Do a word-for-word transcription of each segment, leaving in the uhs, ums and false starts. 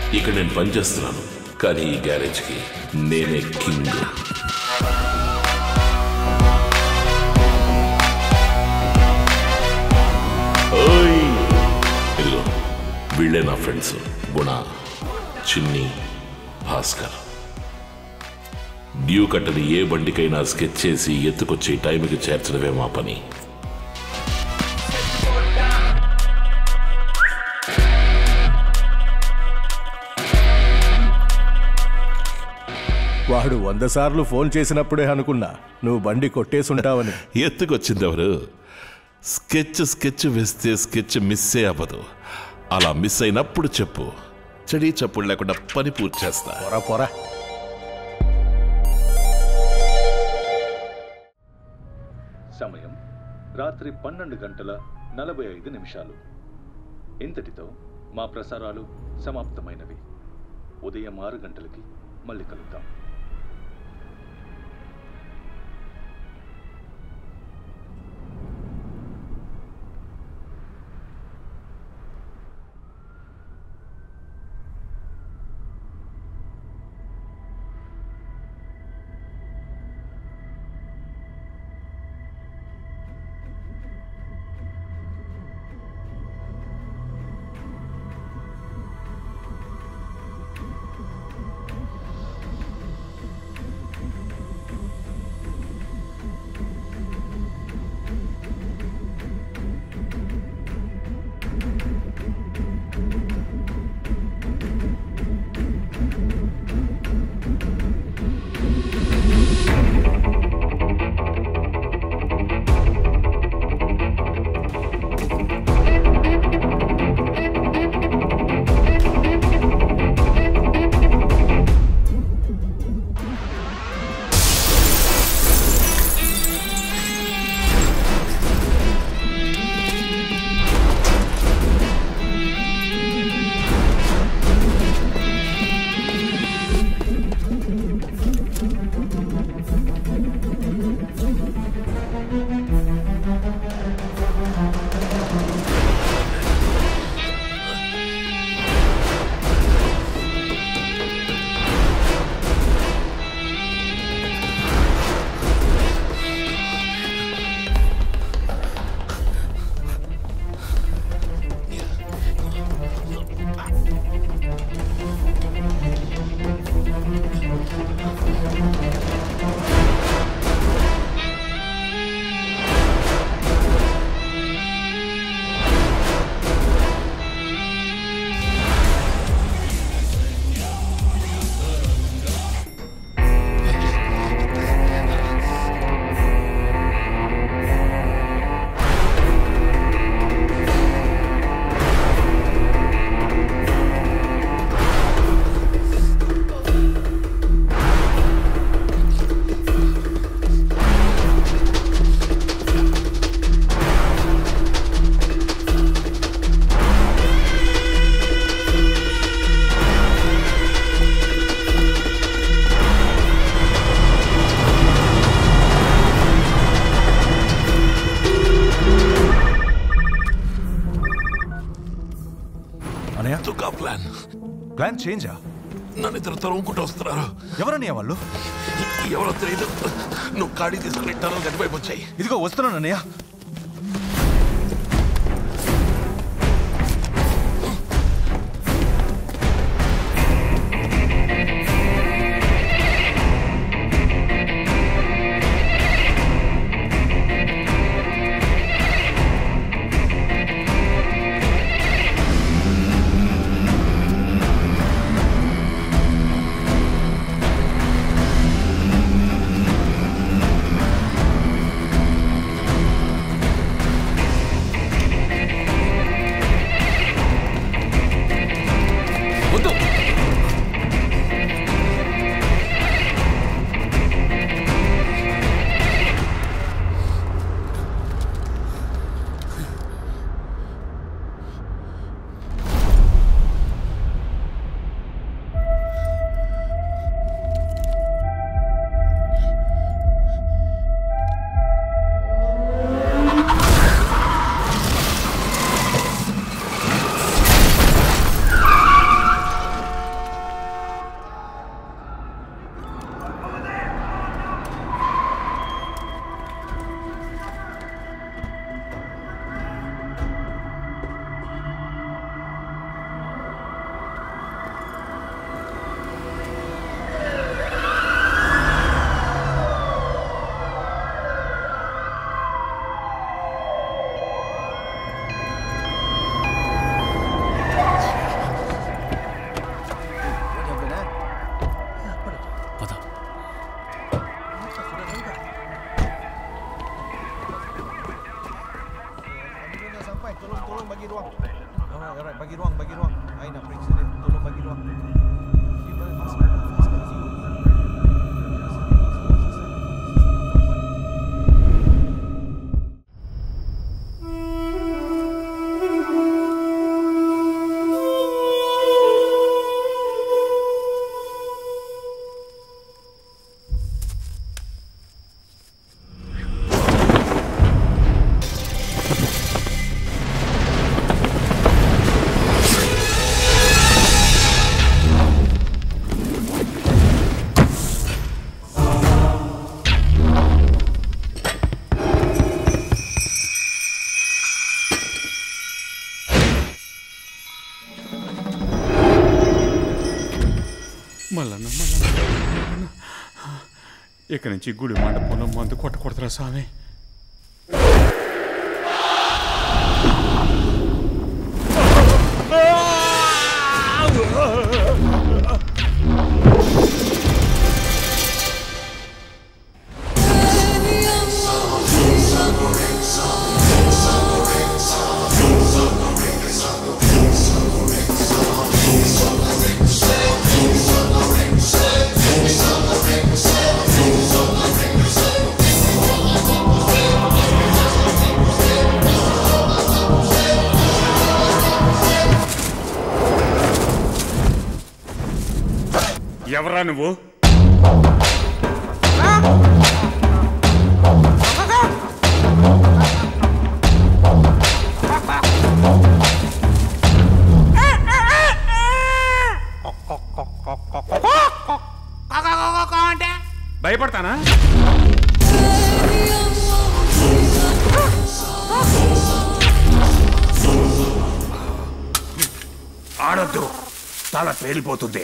ఇక్కడ నేను పనిచేస్తున్నాను, కానీ ఈ గ్యారేజ్కి నేనే కింగ్. ఇదిగో వీళ్ళే నా ఫ్రెండ్స్, గుణ, చిన్ని, భాస్కర్. డ్యూ కట్టని ఏ బండికైనా స్కెచ్ చేసి ఎత్తుకొచ్చి టైంకి చేర్చడమే మా పని. వాడు వంద సార్లు ఫోన్ చేసినప్పుడే అనుకున్నా నువ్వు బండి కొట్టేసుంటావని. ఎత్తుకొచ్చింది ఎవరు? స్కెచ్ స్కెచ్ వేస్తే స్కెచ్ మిస్సే అవ్వదు. అలా మిస్ అయినప్పుడు చెప్పు, చెడి చప్పుడు లేకుండా పని పూర్తి చేస్తా. పొరా పొరా. సమయం రాత్రి పన్నెండు గంటల నలభై ఐదు నిమిషాలు. ఇంతటితో మా ప్రసారాలు సమాప్తమైనవి. ఉదయం ఆరు గంటలకి మళ్ళీ కలుద్దాం. ప్లాన్ చేంజా? నన్ను ఇద్దరు తరుముకుంటూ వస్తున్నారు. ఎవరన్నయ్య వాళ్ళు? ఎవరో తెలియదు. నువ్వు గాడి తీసుకుని టనల్ గడిపై వచ్చాయి. ఇదిగో వస్తున్నాను అన్నయ్య. మల్లన్న మల్లన్న ఇక్కడి నుంచి గుడి మండపంలో మందు కొట్ట కొడతారా స్వామి? ఎవరా నువ్వు? భయపడతానా? ఆడొద్దు, తల పేలిపోతుంది.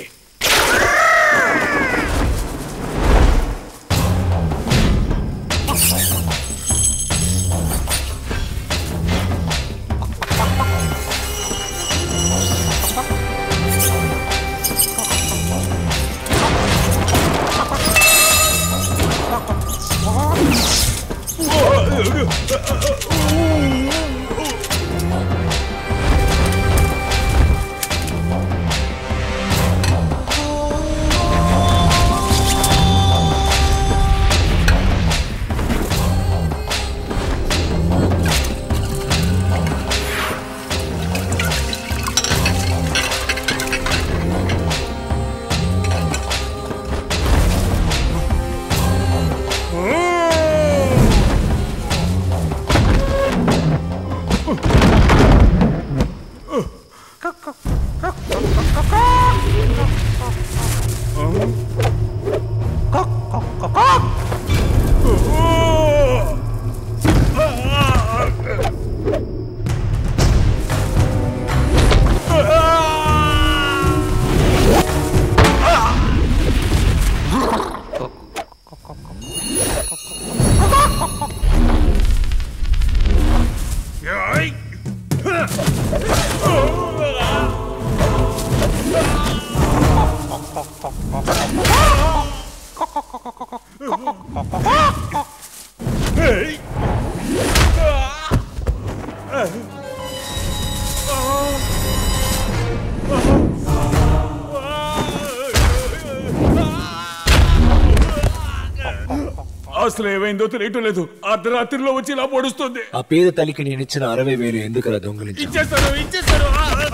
అసలు ఏమైందో తెలియటం లేదు. అర్ధరాత్రిలో వచ్చి ఇలా పొడుస్తుంది. ఆ పేద తల్లికి నేను ఇచ్చిన అరవై వేలు ఎందుకు దొంగలించి ఇచ్చేస్తాను ఇచ్చేస్తాను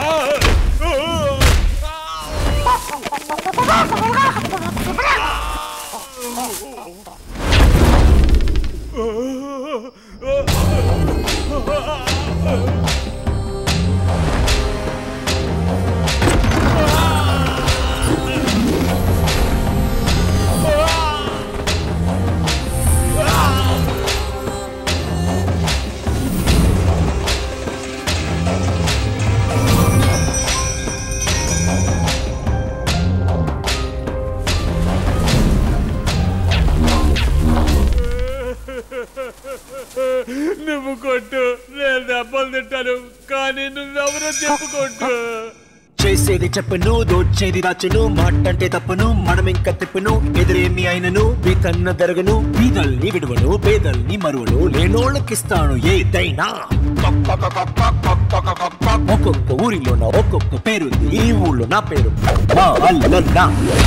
నువ్వు కొట్టు, నేను దెబ్బలు తింటాను, కానీ నువ్వెవరో చెప్పుకోట్టు. చూసేది చెప్పను దోచేది దాచును మాటంటే తప్పును మనం ఇంకా తిప్పును ఎదురేమి అయినను వీతన్న దరగను వీధల్ని విడువను పేదల్ని మరువను లేనోళ్ళకిస్తాను ఏదైనా ఒక్కొక్క ఊరిలో నా ఒక్కొక్క పేరుంది ఈ ఊళ్ళో నా పేరు మల్లన్న.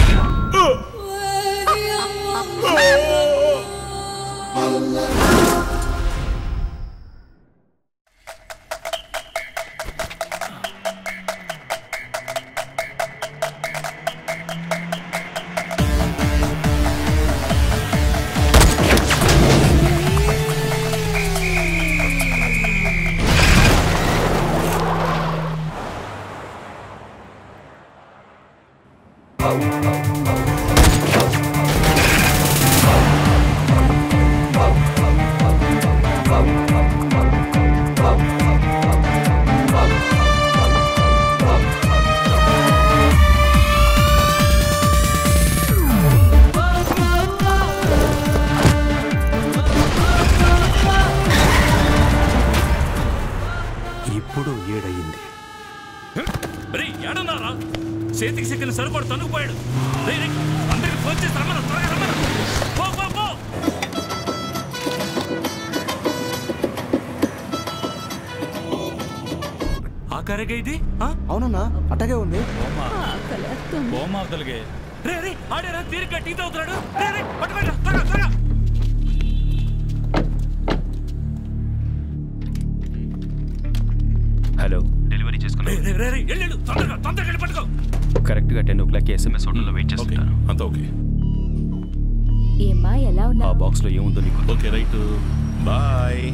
ఇప్పుడు ఏడయింది. చేతికి సిక్కిన సరుకోడు తనుకుపోయాడు. అందరికి ఫోన్ చేసి రమ్మను, త్వరగా రమ్మను. పో పో పో. ఆ కరేగా ఇది? అవునన్నా అట్టగే ఉంది. బొమ్మవతలగే రే రే ఆడేరా తీరిక టీ తాగుతున్నాడు. రే రే పట్టుకోండి త్వరగా త్వరగా. హలో, డెలివరీ చేసుకున్నా. రే రే రే ఎల్లు తొందరగా తొందరగా వెళ్ళి పట్టుకో. కరెక్ట్ గా టెన్ ఓ క్లాక్ ఎస్ఎంఎస్ హోటల్లో వెయిట్ చేస్తుంటాను. అంతా ఓకే. ఏమా ఎలా ఉన్నా? ఆ బాక్స్ లో ఏముందో నీకు. Okay right bye.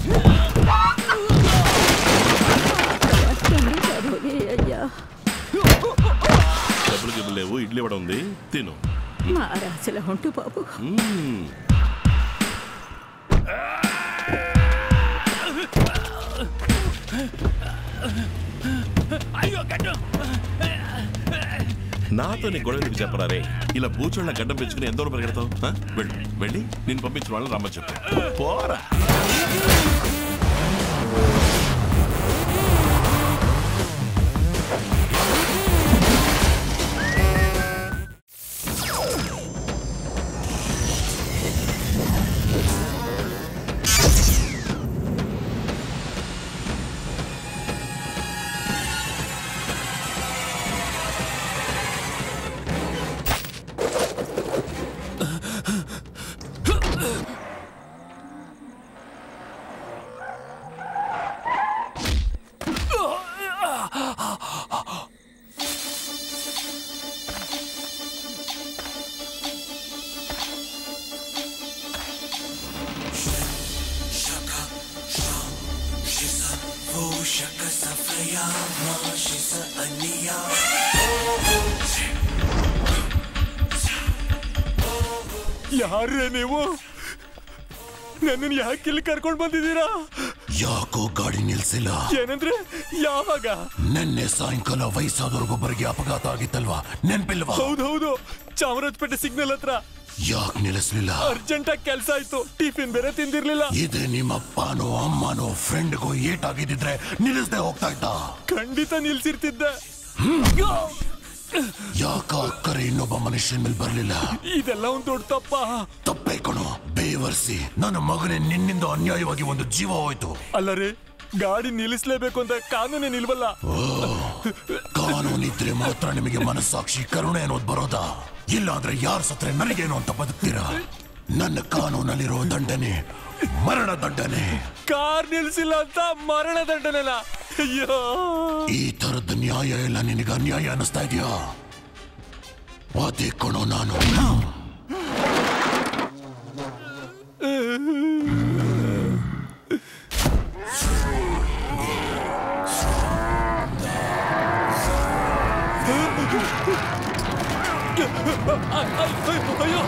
డబ్బులు గిబ్బులు లేవు, ఇడ్లీ ఇవ్వడం ఉంది, తిను. మా రాశిలో ఉంటూ బాబు. నాతో నీ గొడవ నీకు చెప్పరా రే? ఇలా పూచోళ్ళ గడ్డం పెంచుకుని ఎంతో పరిగెడతావు? వెళ్ళు వెళ్ళి నేను పంపించిన వాళ్ళని రమ్మని చెప్పు. పోరా. ಯಾರೇ ನೀವು? ನನ್ನನ್ನು ಯಾಕೆ ಇಲ್ಲಿ ಕರ್ಕೊಂಡು ಬಂದಿದ್ದೀರಾ? ಯಾಕೋ ಗಾಡಿ ನಿಲ್ಸಿಲ್ಲ? ಏನಂದ್ರೆ ಯಾವಾಗ? ನಿನ್ನೆ ಸಾಯಂಕಾಲ ವಯಸ್ಸಾದವ್ರಿಗೊಬ್ಬರಿಗೆ ಅಪಘಾತ ಆಗಿತ್ತಲ್ವಾ, ನೆನ್ಪಿಲ್ವಾ? ಹೌದೌದು, ಚಾಮರಾಜಪೇಟೆ ಸಿಗ್ನಲ್ ಹತ್ರ. ಯಾಕೆ ನಿಲ್ಲಿಸ್ಲಿಲ್ಲ? ಅರ್ಜೆಂಟ್ ಆಗಿ ಕೆಲಸ ಆಯ್ತು, ಟಿಫಿನ್ ಬೇರೆ ತಿಂದಿರ್ಲಿಲ್ಲ. ಇದೇ ನಿಮ್ಮಪ್ಪನೋ ಅಮ್ಮನೋ ಫ್ರೆಂಡ್ಗೋ ಏಟಾಗಿದ್ದಿದ್ರೆ ನಿಲ್ಲಿಸದೆ ಹೋಗ್ತಾ ಇದ್ದ? ಖಂಡಿತ ನಿಲ್ಸಿರ್ತಿದ್ದೆ. ಯಾಕ ಅಕ್ಕರೆ ಇನ್ನೊಬ್ಬ ಮನುಷ್ಯನ ಮೇಲೆ ಬರ್ಲಿಲ್ಲ? ಇದೆಲ್ಲ ಒಂದು ದೊಡ್ಡ ತಪ್ಪ. ತಪ್ಪೇ ಕಣೋ, ಬೇವರ್ಸಿ ನನ್ನ ಮಗನೇ ನಿನ್ನಿಂದ ಅನ್ಯಾಯವಾಗಿ ಒಂದು ಜೀವ ಹೋಯ್ತು. ಅಲ್ಲರೇ, ಗಾಡಿ ನಿಲ್ಲಿಸಲೇಬೇಕು ಅಂತ ಕಾನೂನೇ ನಿಲ್ವಲ್ಲ. ಕಾನೂನಿದ್ರೆ ಮಾತ್ರ ನಿಮಗೆ ಮನಸ್ಸಾಕ್ಷಿ ಕರುಣೆ ಅನ್ನೋದು ಬರೋದಾ? ಇಲ್ಲಾಂದ್ರೆ ಯಾರು ಸತ್ರೆ ನನಗೇನು ಅಂತ ಬದುಕ್ತೀರಾ? ನನ್ನ ಕಾನೂನಲ್ಲಿರೋ ದಂಡನೆ ಮರಣ ದಂಡನೆ. ಕಾರ್ ನಿಲ್ಸಿಲ್ಲ ಅಂತ ಮರಣ ದಂಡನೆನಾ? ಅಯ್ಯೋ, ಈ ತರದ ನ್ಯಾಯ ಎಲ್ಲ ನಿನಗೆ ಅನ್ಯಾಯ ಅನ್ನಿಸ್ತಾ ಇದೆಯಾ? ಅದೇ ಕಣೋ ನಾನು. ಅಯ್ಯೋ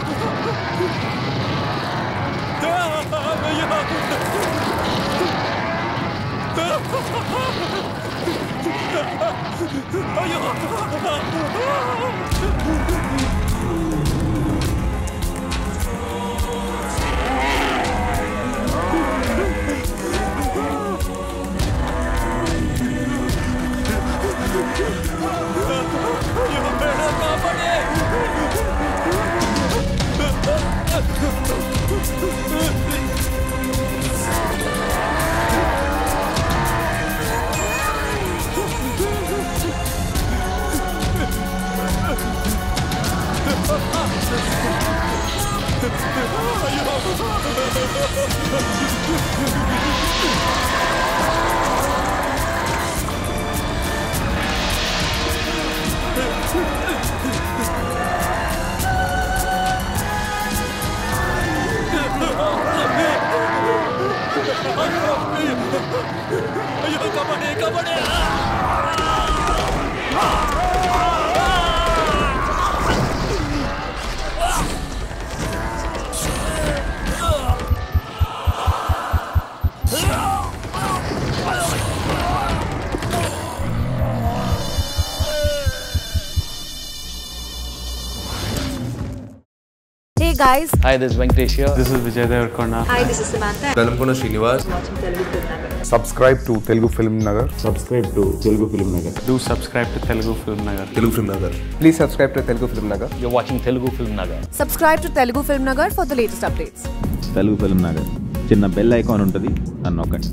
ಅಯ್ಯೋ Hey guys. Hi, this is Venkatesh here. This is Vijay Devarkonda. Hi, this is Samantha. Velamkona Srinivas. Watching Telugu FilmNagar. Subscribe to Telugu FilmNagar. Subscribe to Telugu FilmNagar. Do subscribe to Telugu FilmNagar. Telugu FilmNagar. Please subscribe to Telugu FilmNagar. You're watching Telugu FilmNagar. Subscribe to Telugu FilmNagar for the latest updates. Telugu FilmNagar. చిన్న bell icon ఉంటుంది అన్నొక్కండి.